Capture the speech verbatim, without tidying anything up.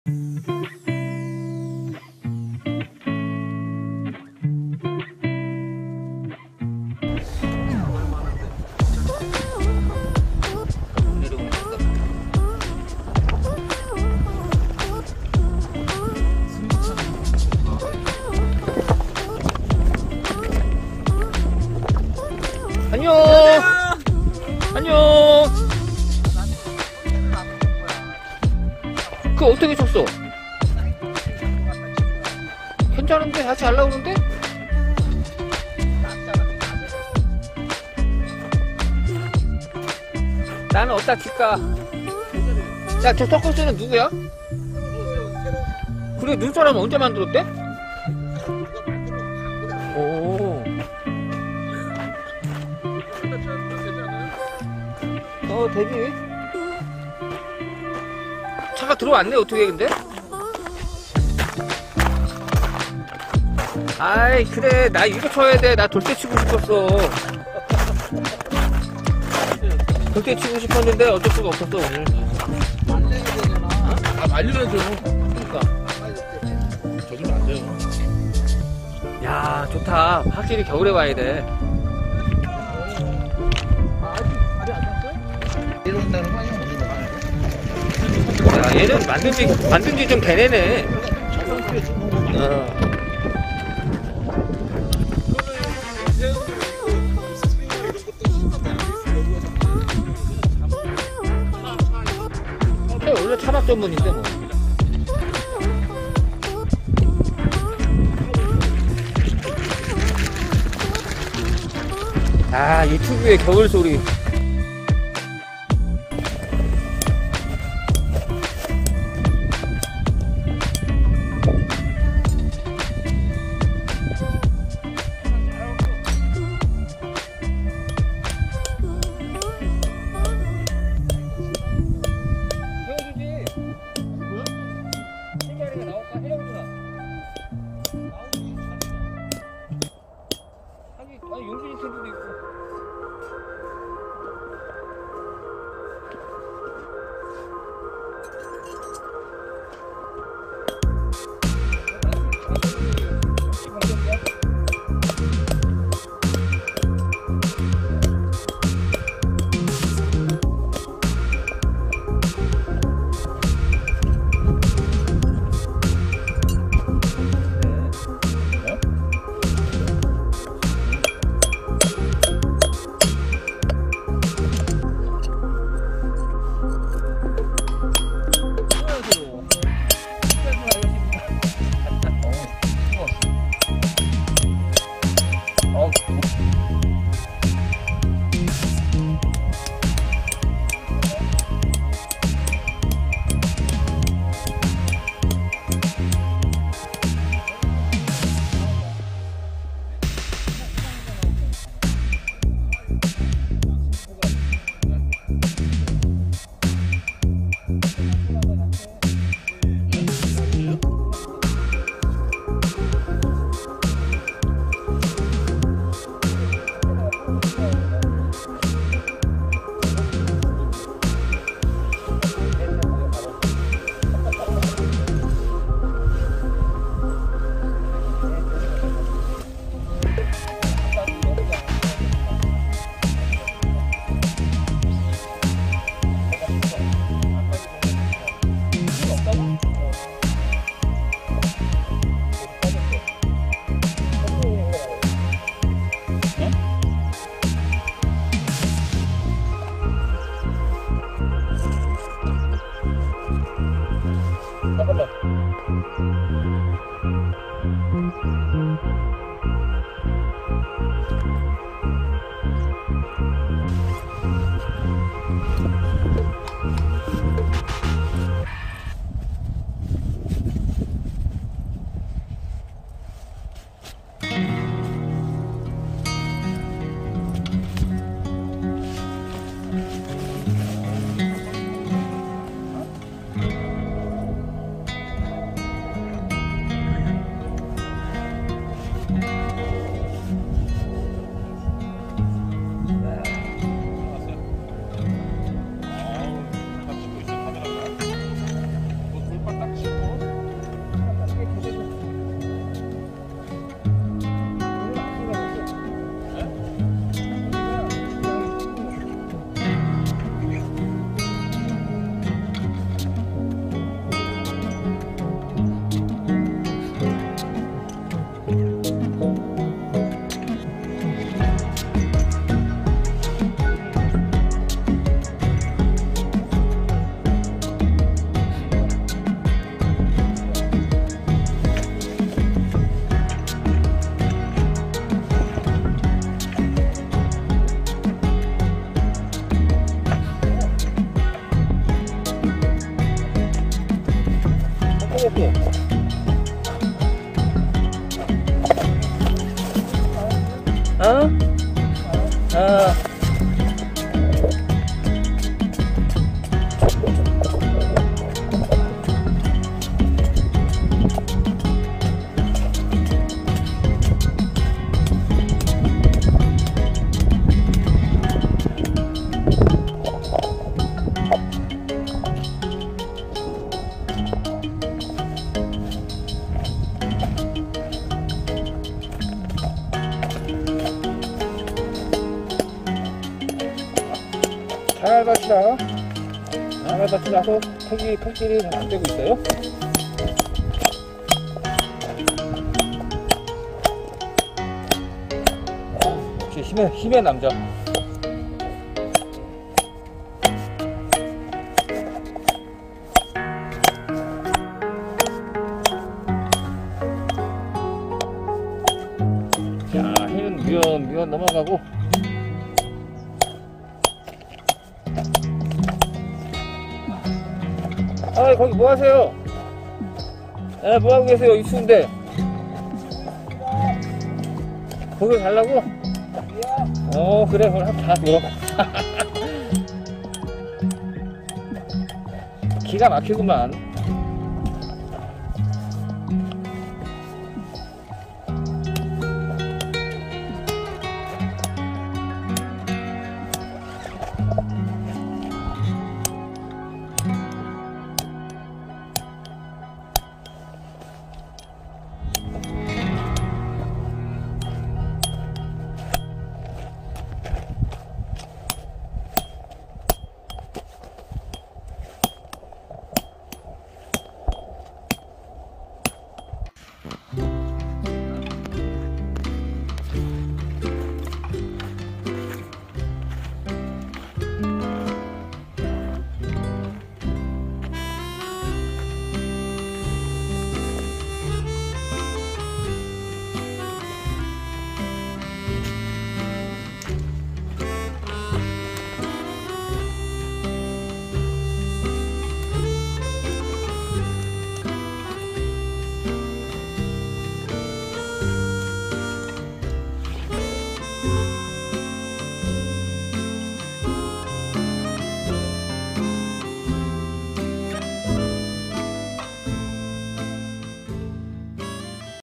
안녕. 안녕. 그 어떻게 쳤어? 괜찮은데? 다시 잘 나오는데? 나는 어디다 칠까? 야, 저 서커스는 누구야? 그래, 눈사람 언제 만들었대? 오. 어, 되지. 차가 들어왔네, 어떻게, 근데? 아이, 그래. 나 이거 쳐야 돼. 나 돌대 치고 싶었어. 돌대 치고 싶었는데 어쩔 수가 없었어, 오늘. 말려야 되잖아. 아, 말려야죠. 그러니까. 젖으면 안 돼요. 야, 좋다. 확실히 겨울에 와야 돼. 이런다는 거 아니야? 우리가 말해. 야, 얘는 만든 지, 만든 지 좀 되네네. 저번주에 좀 어. 원래 차박 전문인데 뭐. 아, 이 특유의 겨울 소리. 아니, 용준이 텐트도 있고. 터졌어. 어? 어. 잘 받치라. 잘 받치라서 턱이, 턱질이 잘 안 되고 있어요. 역시 힘의, 힘의 남자. 자, 해는 미연, 미연 넘어가고. 아, 거기 뭐 하세요? 에, 뭐 하고 계세요? 이 추운데. 거기 가려고? 어, 그래. 그럼 한번 다 놀아봐. 기가 막히구만.